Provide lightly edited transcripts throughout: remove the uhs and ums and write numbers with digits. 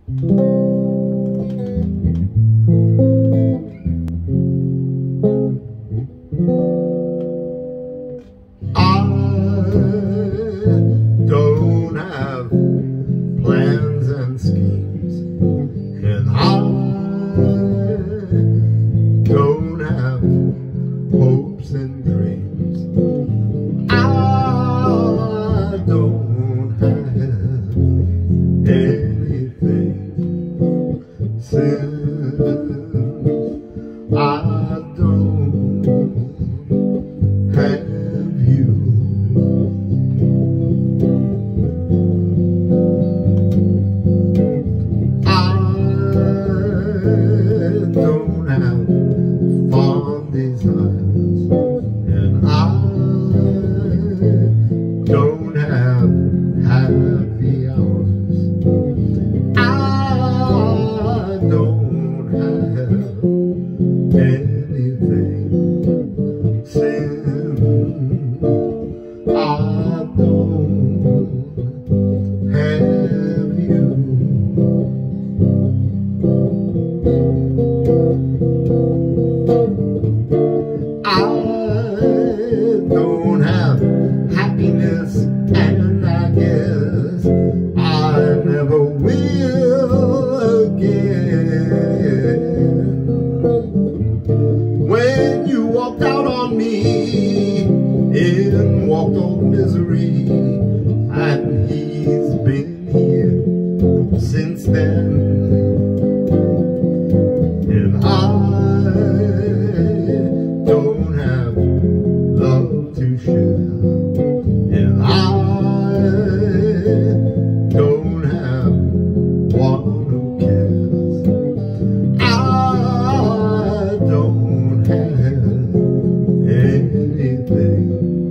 don't have plans and schemes, and I don't have hopes and dreams. I don't have anything, since I don't have you. Don't have fond desires, and I don't have happy hours. I don't have anything, since I don't have you. I don't have happiness, and I guess I never will again. When you walked out on me in walked on misery, and he's been here since then. And I don't have love to share, and I don't have one who cares. I don't have anything,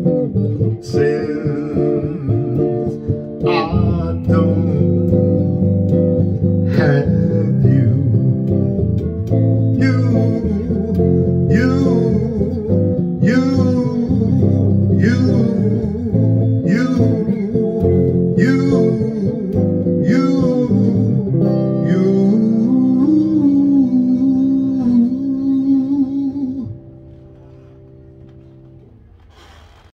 since I don't have you. You